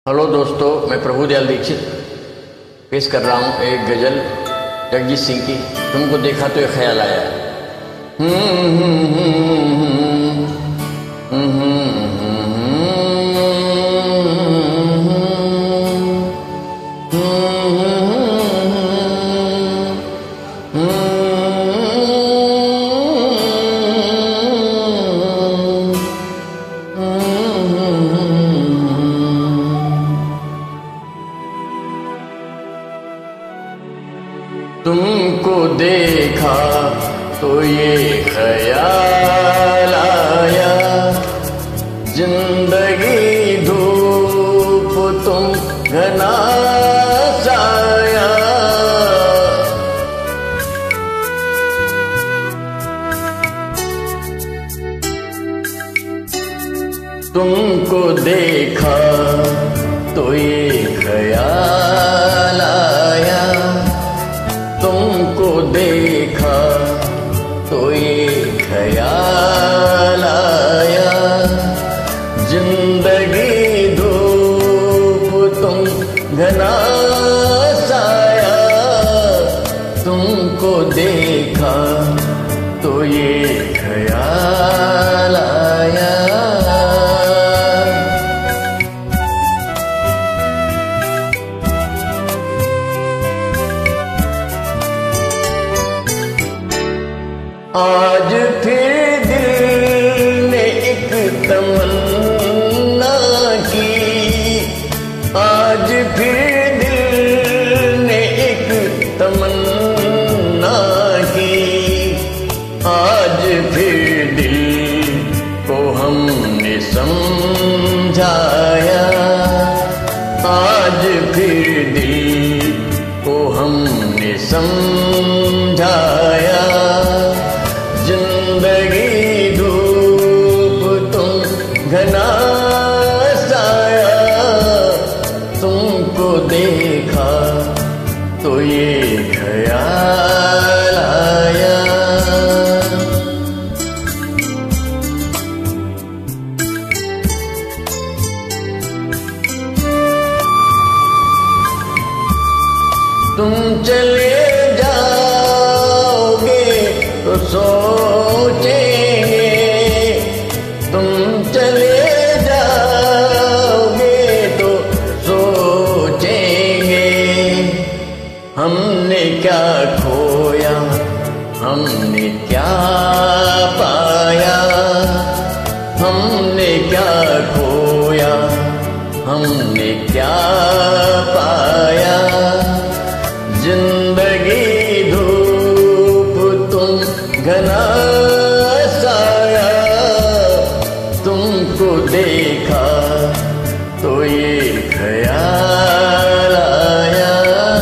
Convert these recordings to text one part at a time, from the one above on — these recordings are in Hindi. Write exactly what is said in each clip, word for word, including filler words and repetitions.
हेलो दोस्तों, मैं प्रभुदयाल दीक्षित पेश कर रहा हूँ एक गज़ल जगजीत सिंह की। तुमको देखा तो एक ख्याल आया। तुमको देखा तो ये ख्याल आया, जिंदगी धूप तुम घना साया। तुमको देखा तो ये ख्याल आया, तुमको देखा तो ये ख्याल आया, जिंदगी धूप तुम घना साया। तुमको देखा तो ये ख्याल आया। आज फिर दिल ने एक तमन्ना की, आज फिर दिल ने एक तमन्ना की, आज फिर दिल को हमने समझाया, आज फिर दिल को हमने समझाया। जिंदगी धूप तुम घना साया, तुमको देखा तो ये ख्याल आया। तुम चले जाओगे तो सोचेंगे, तुम चले जाओगे तो सोचेंगे, हमने क्या खोया, हमने क्या पाया, हमने क्या खोया, हमने क्या पाया। जिंदगी धूप तुम घना साया, तुमको देखा तो ये ख्याल आया।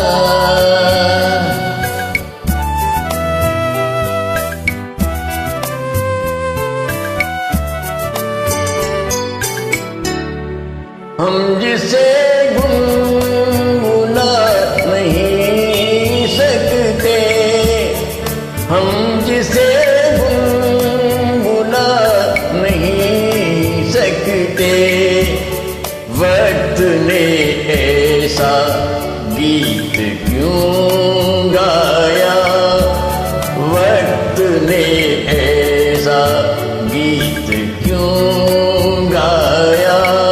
हम जिसे गुनगुना नहीं सकते, हम जिसे गुनगुना नहीं सकते, वक्त ने ऐसा गीत क्यों गाया, वक्त ने ऐसा गीत क्यों गाया।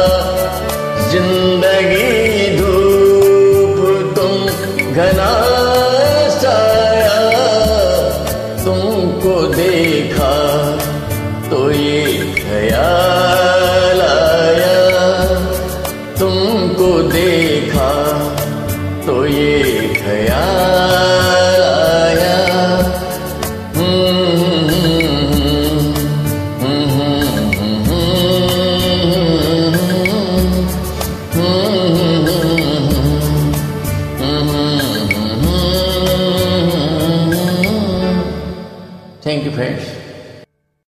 जिंदगी धूप तुम घना साया, तुमको देखा तो ये ख्याल आया, तुमको देखा तो ये ख्याल आया। Thank you, friends.